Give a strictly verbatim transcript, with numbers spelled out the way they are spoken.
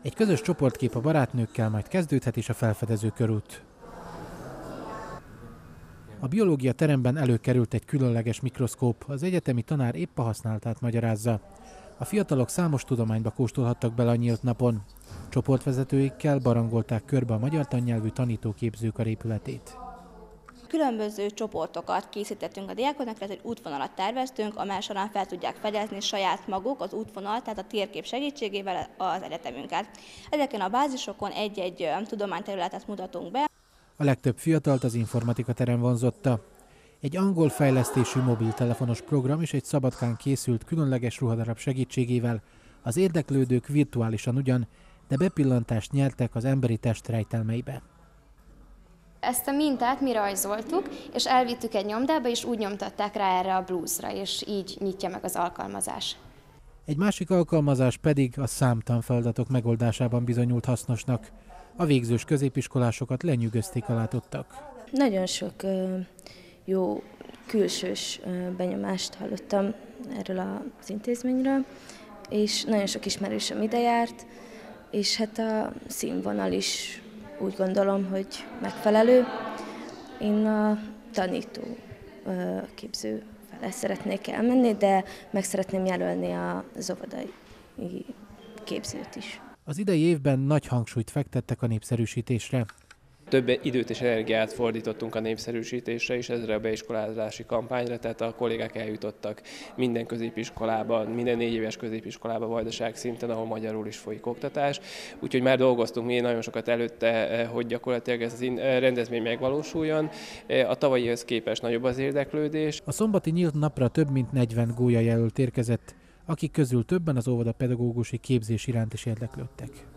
Egy közös csoportkép a barátnőkkel, majd kezdődhet is a felfedező körút. A biológia teremben előkerült egy különleges mikroszkóp, az egyetemi tanár épp a használatát magyarázza. A fiatalok számos tudományba kóstolhattak bele a nyílt napon. Csoportvezetőikkel barangolták körbe a magyar tannyelvű tanítóképzőkar épületét. Különböző csoportokat készítettünk a diákoknak, tehát egy útvonalat terveztünk, amely során fel tudják fedezni saját maguk az útvonalat, tehát a térkép segítségével az egyetemünket. Ezeken a bázisokon egy-egy tudományterületet mutatunk be. A legtöbb fiatalt az informatika terem vonzotta. Egy angol fejlesztésű mobiltelefonos program és egy Szabadkán készült különleges ruhadarab segítségével az érdeklődők virtuálisan ugyan, de bepillantást nyertek az emberi test rejtelmeibe. Ezt a mintát mi rajzoltuk, és elvittük egy nyomdába, és úgy nyomtatták rá erre a blúzra, és így nyitja meg az alkalmazás. Egy másik alkalmazás pedig a számtanfeladatok megoldásában bizonyult hasznosnak. A végzős középiskolásokat lenyűgözték a látottak. Nagyon sok jó külsős benyomást hallottam erről az intézményről, és nagyon sok ismerősöm ide járt, és hát a színvonal is úgy gondolom, hogy megfelelő. Én a tanító képző fele szeretnék elmenni, de meg szeretném jelölni az óvodai képzőt is. Az idei évben nagy hangsúlyt fektettek a népszerűsítésre. Több időt és energiát fordítottunk a népszerűsítésre és ezre a beiskolázási kampányra, tehát a kollégák eljutottak minden középiskolában, minden négy éves középiskolában vajdaság szinten, ahol magyarul is folyik oktatás. Úgyhogy már dolgoztunk mi nagyon sokat előtte, hogy gyakorlatilag ez a rendezvény megvalósuljon. A tavalyihoz képest nagyobb az érdeklődés. A szombati nyílt napra több mint negyven gólyajelölt érkezett, akik közül többen az óvodapedagógusi képzés iránt is érdeklődtek.